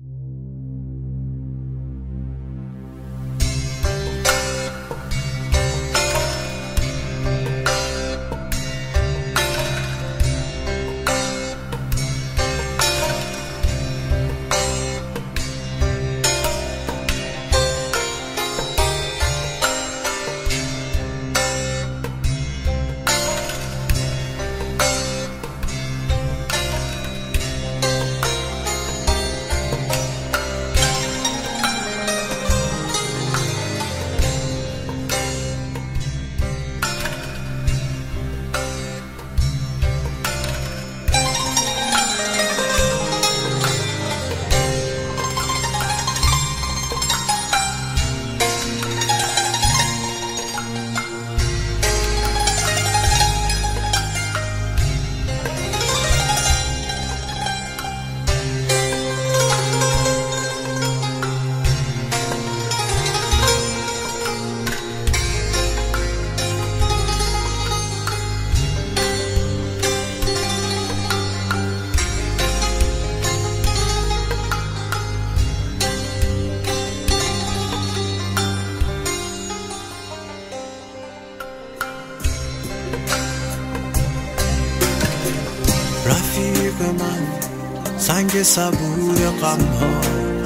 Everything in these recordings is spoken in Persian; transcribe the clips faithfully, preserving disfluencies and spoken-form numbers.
رفیق من سنگ صبور غمها،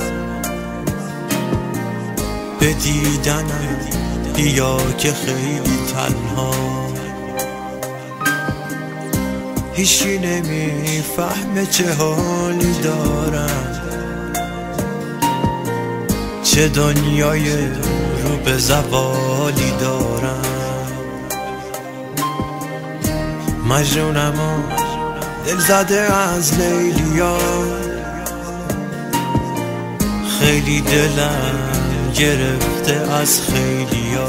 به دیدنم بیا که خیلی تنها. هیچی نمیفهمه چه حالی دارم، چه دنیای رو به زوالی دارم. مجنونم و دل زده از لیلیا، خیلی دلم گرفته از خیلیا.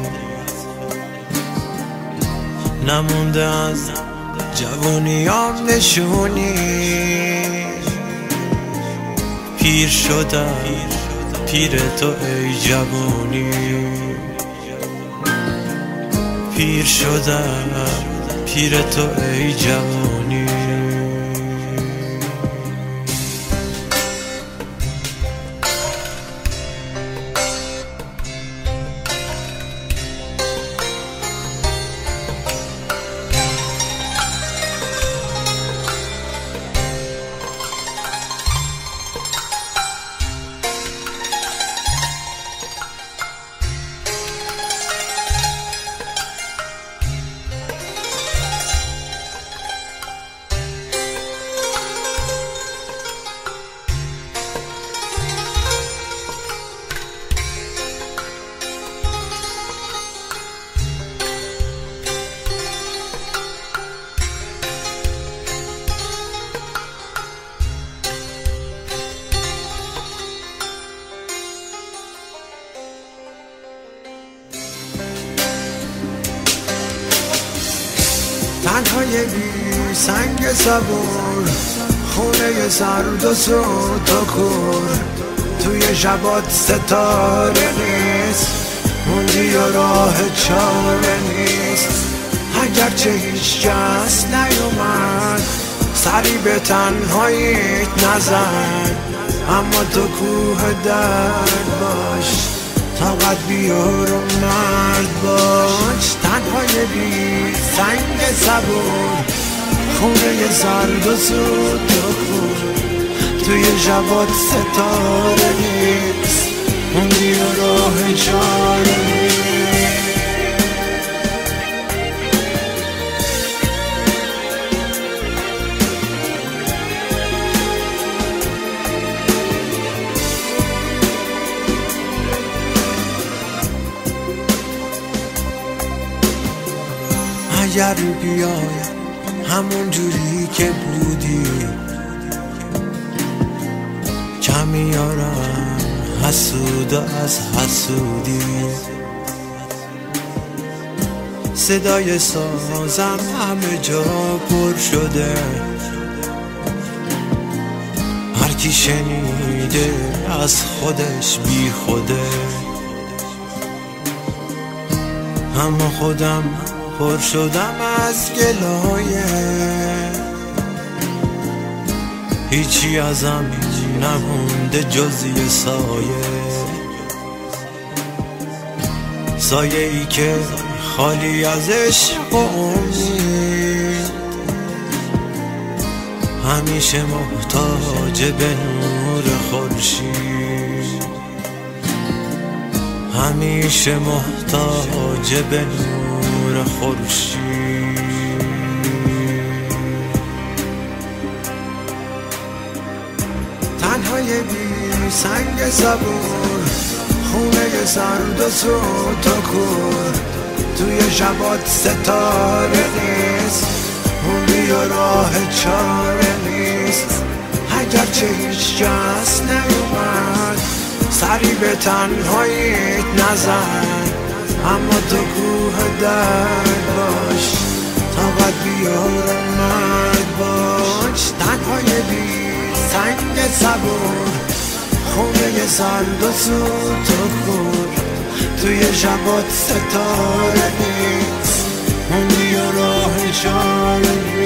نمونده از جوونیام نشونی، پیر شدم پیر تو ای جوونی. پیر شدم پیر تو ای جوونی. تنهای بی سنگ صبور، خونه سرد و سود و کور. توی شبات ستاره نیست، موندی و راه چاره نیست. اگرچه هیچ کس نیومد سری به تنهاییت نزد، اما تو کوه درد باش، طاقت بیار و مرد باش. تنهای بی سنگ صبور، خونه زرد و سود و کور. توی شبات ستاره نیست، موندی و راه چاره نیست. اگر بیای همون جوری که بودی، کمیارم حسود از حسودی. صدای سازم همه جا پر شده، هر کی شنیده از خودش بی خوده. اما خودم پر شدم از گلایه، هیچی ازم نمونده جز یه سایه، سایه ای که خالی از عشق و امید، همیشه محتاج به نور خورشید، همیشه محتاج به نور خورشید. تنهای بی سنگ صبور، خونه سرد و سوت و کور، توی شبات ستاره نیست، موندی و راه چاره نیست. اگرچه هیچ کس نیومد سری به تنهاییت نزن، اما تو کوه درد باش، طاقت بیار مرد باش. تنهای بی سنگ صبور، خونه سرد و سوت و کور، توی شبات ستاره نیست، موندی و راه چاره نیست.